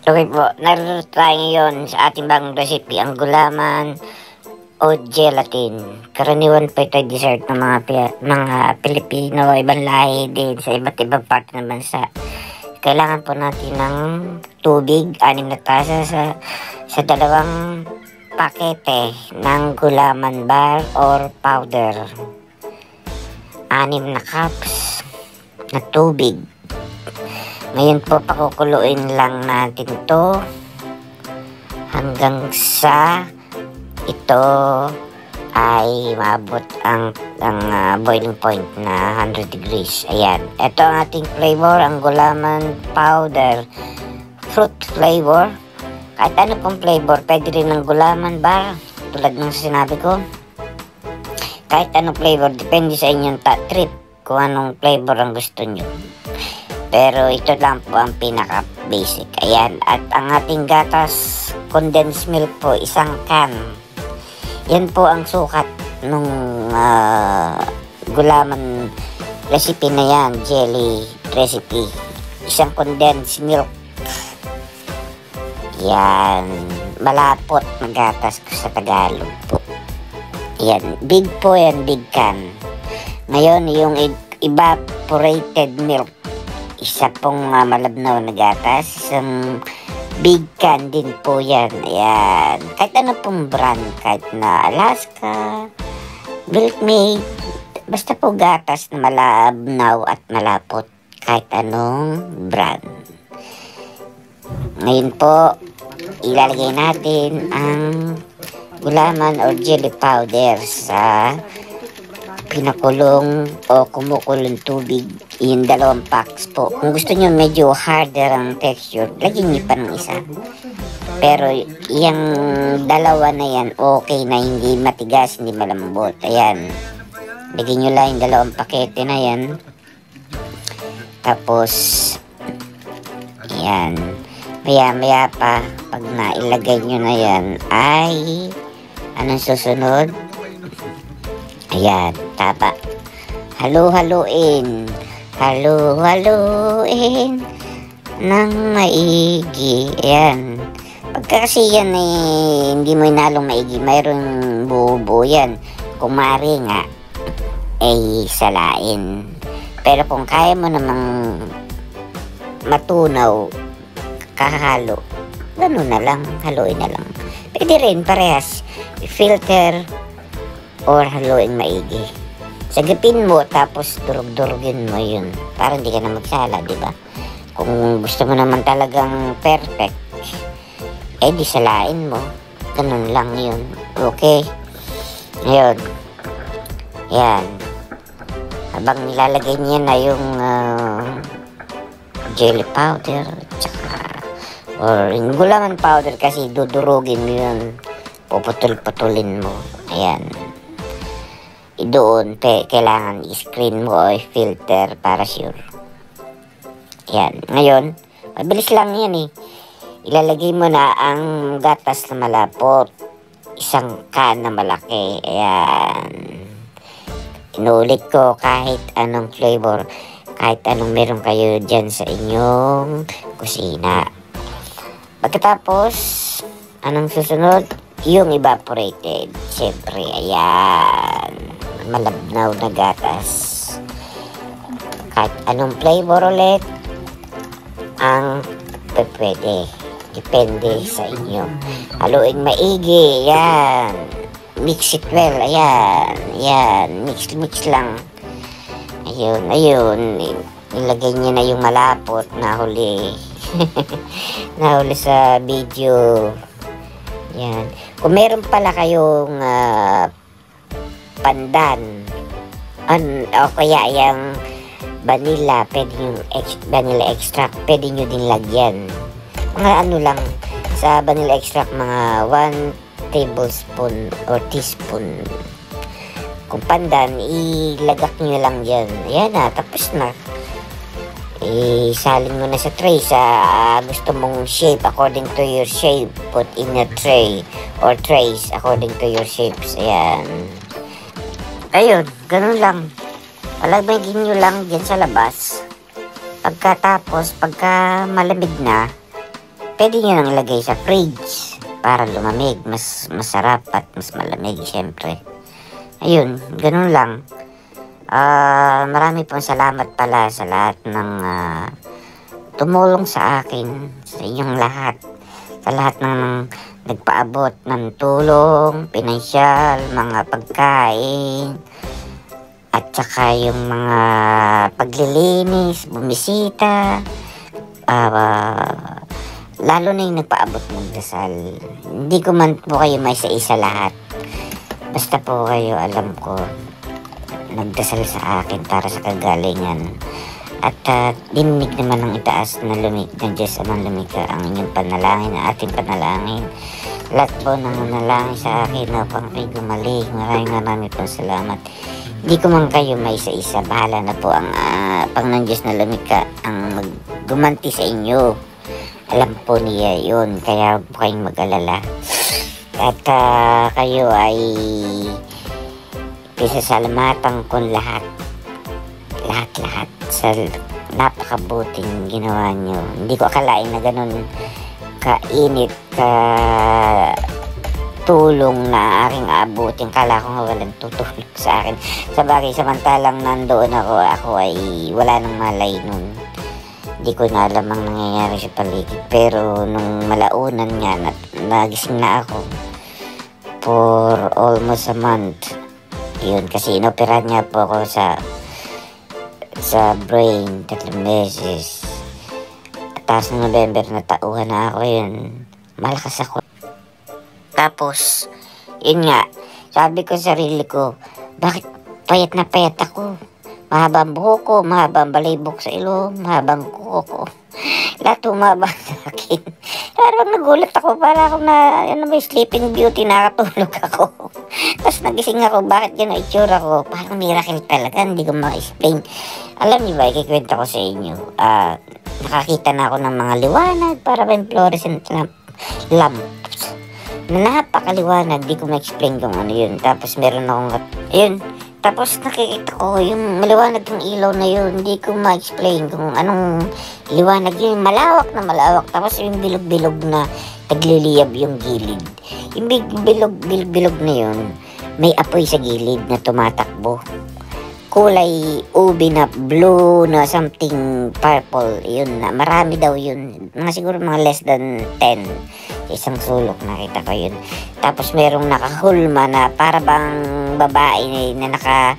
Okay po, narito tayo ngayon sa ating bagong recipe, ang gulaman o gelatin. Karaniwan po ito dessert ng mga Pilipino, ibang lahi din sa iba't ibang parte ng bansa. Kailangan po natin ng tubig, 6 na tasa sa 2 pakete ng gulaman bar or powder. 6 na cups na tubig. Ngayon po, pakukuluin lang natin to hanggang sa ito ay maabot ang boiling point na 100 degrees. Ayan. Ito ang ating flavor, ang gulaman powder. Fruit flavor. Kahit ano pong flavor, pwede rin ng gulaman bar. Tulad ng sinabi ko. Kahit anong flavor, depende sa inyong trip kung anong flavor ang gusto nyo. Pero ito lang po ang pinaka-basic. Ayan. At ang ating gatas, condensed milk po, 1 can. Yan po ang sukat nung gulaman recipe na yan, jelly recipe. 1 condensed milk. Yan. Malapot na gatas sa Tagalog po. Yan. Big po yan, big can. Ngayon, yung evaporated milk. 1 pong malabnaw na gatas. Big can din po yan. Ayan. Kahit ano pong brand. Kahit na Alaska, Milkmaid. Basta po gatas na malabnaw at malapot. Kahit anong brand. Ngayon po, ilalagay natin ang gulaman or jelly powder sa pinakulong o kumukulong tubig. Yung 2 packs po. Kung gusto nyo medyo harder ang texture, lagyan nyo pa ng 1. Pero yung 2 na yan, okay na, hindi matigas, hindi malambot. Ayan. Lagyan nyo lang yung 2 pakete na yan. Tapos, ayan. Maya pa, pag nailagay nyo na yan, ay, anong susunod? Ayan, tapa. Halo-haloin. Halo-haloin ng maigi. Ayan. Pagka kasi yan hindi mo inalong maigi, mayroong buo-buo yan. Kung maaari nga, ay salain. Pero kung kaya mo namang matunaw, kahalo, gano'n na lang, haluin na lang. Pwede rin, parehas. Filter or haluin maigi. Sagipin mo, tapos durug-durugin mo yun. Para hindi ka na magsala, di ba? Kung gusto mo naman talagang perfect, di salain mo. Ganun lang yun. Okay? Ngayon. Yan. Habang nilalagay niya na yung jelly powder, or yung gulaman powder kasi dudurugin mo yun. Puputol-putulin mo. Ayan. Doon, kailangan i-screen mo o i-filter para sure. Ayan. Ngayon, mabilis lang yan Ilalagay mo na ang gatas na malapot. 1 can na malaki. Ayan. Inuulit ko, kahit anong flavor, kahit anong meron kayo dyan sa inyong kusina. Pagkatapos, anong susunod? Yung evaporated. Siyempre, ayan. Malabnaw na gatas. Kahit anong flavor ulit ang pwede. Depende sa inyo. Haluin maigi. Yan. Mix it well. Ayan. Yan. Mix lang. Ayun. Ilagay niyo na yung malapot na huli. Nahuli sa video. Yan. Kung meron pala kayong pandan o kaya yung vanilla, pwede yung vanilla extract, pwede nyo din lagyan. Mga ano lang, sa vanilla extract, mga 1 tablespoon or teaspoon. Kung pandan, ilagak nyo lang yan. Ayan na, tapos na. Isalin mo na sa tray sa gusto mong shape according to your shape. Put in a tray or trays according to your shapes. Ayan. Ayun, ganun lang. Palagay nyo lang dyan sa labas. Pagkatapos, pagka malamig na, pwede nyo nang ilagay sa fridge para lumamig, mas masarap at mas malamig syempre. Ayun, ganun lang. Marami pong salamat pala sa lahat ng tumulong sa akin, sa inyong lahat, sa lahat ng nagpaabot ng tulong, pinansyal, mga pagkain, at saka yung mga paglilinis, bumisita, lalo na yung nagpaabot ng dasal. Hindi ko man po kayo may isa lahat. Basta po kayo, alam ko, nagdasal sa akin para sa kagalingan. At dinig naman ng itaas na ng Diyos Amang Lumikha ang inyong panalangin, ang ating panalangin. Lahat po nang nanalangin sa akin upang kayo gumaling. Maraming po salamat. Hindi ko man kayo may isa-isa. Bahala na po ang Panginoon Diyos na Lumikha ang gumanti sa inyo. Alam po niya yun. Kaya huwag po kayong mag-alala. At kayo ay pisasalamatan ko lahat sa napakabuting ginawa nyo. Hindi ko akalain na ganun kainit, tulong na aking abutin. Kala ko nga walang tutulong sa akin. Sa bagay, samantalang nandoon ako ay wala nang malay nun. Hindi ko na alam ang nangyayari sa paligid. Pero nung malaunan nga, nagising na ako for almost a month. Yun, kasi inoperahan niya po ako sa brain 3 beses. Tapos ng November na tauhan na ako yun. Malakas ako. Tapos, yun nga, sabi ko sa sarili ko, bakit payat na payat ako? Mahabang buhok ko, mahabang balibok sa ilong, mahabang kuko ko. Lahat humaba sa akin. Parang nagulat ako, para ako na, may sleeping beauty, nakatulog ako. Tapos nagising ako, bakit gano'n itsura ko? Parang miracle talaga, hindi ko ma-explain. Alam niyo ba, ikikwento ko sa inyo. Nakakita na ako ng mga liwanag, para ba yung fluorescent lamps. Napakaliwanag, di ko ma-explain kung ano yun. Tapos meron akong, ayun, tapos nakikita ko yung maliwanag ng ilaw na yun. Hindi ko ma-explain kung anong liwanag yun. Malawak na malawak. Tapos yung bilog-bilog na nagliliyab yung gilid. Yung bilog-bilog na yun, may apoy sa gilid na tumatakbo. Kulay ubi na blue na something purple. Yun na. Marami daw yun. Siguro mga less than 10. Isang sulok nakita ko yun. Tapos merong nakahulma na para bang babae na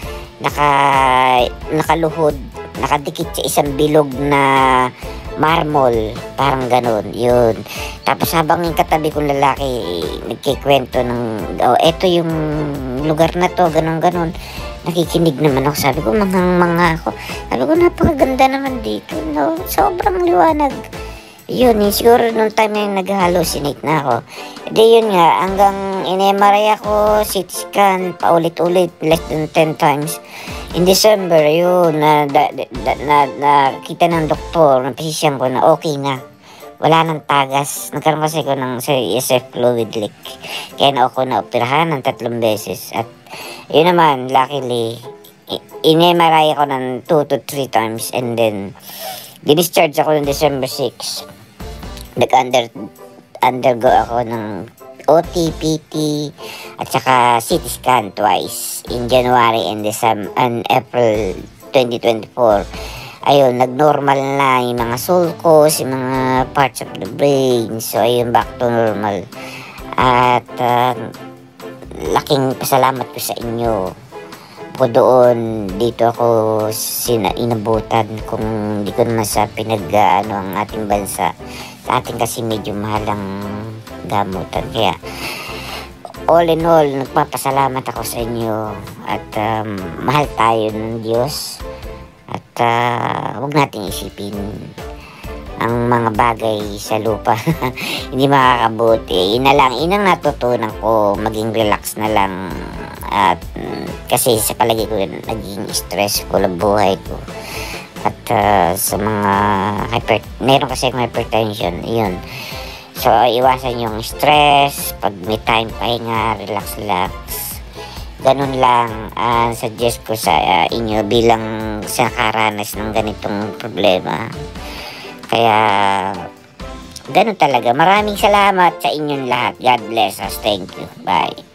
nakaluhod, nakadikit sa isang bilog na marmol, parang ganun, yun. Tapos habang yung katabi kong lalaki nagkikwento ng, eto yung lugar na to, ganun, nakikinig naman ako. Sabi ko, mga ako. Sabi ko, napakaganda naman dito, no? Sobrang liwanag. Yun, siguro nung time na yung nag-hallucinate na ako. Di yun nga, hanggang in-MRI ako, CT scan, paulit-ulit, less than 10 times. In December, yun, nakita ng doktor, ng physician ko na okay na. Wala nang tagas. Nagkaroon kasi ko ng ESF fluid leak. Kaya na ako na-operahan ng 3 beses. At yun naman, luckily, in-MRI ako ng 2 to 3 times. And then, discharge ako ng December 6. Nag-undergo ako ng OT, PT, at saka CT scan twice in January and April 2024. Ayun, nag-normal na yung mga sulcus, yung mga parts of the brain. So, ayun, back to normal. At laking pasalamat ko sa inyo. Bukod doon, dito ako inabutan kung hindi ko naman sa ang ating bansa. Sa ating kasi medyo mahalang gamutan. Kaya, all in all, nagpapasalamat ako sa inyo. At mahal tayo ng Diyos. At huwag nating isipin ang mga bagay sa lupa. Hindi makakabuti. Inang natutunan ko, maging relax na lang. At kasi sa palagi ko naging stressful ang buhay ko. At sa mga meron kasi akong hypertension, yun. So, iwasan yung stress, pag may time pahinga, relax. Ganun lang ang suggest ko sa inyo bilang sa nakaranas ng ganitong problema. Kaya, Ganun talaga. Maraming salamat sa inyong lahat. God bless us. Thank you. Bye.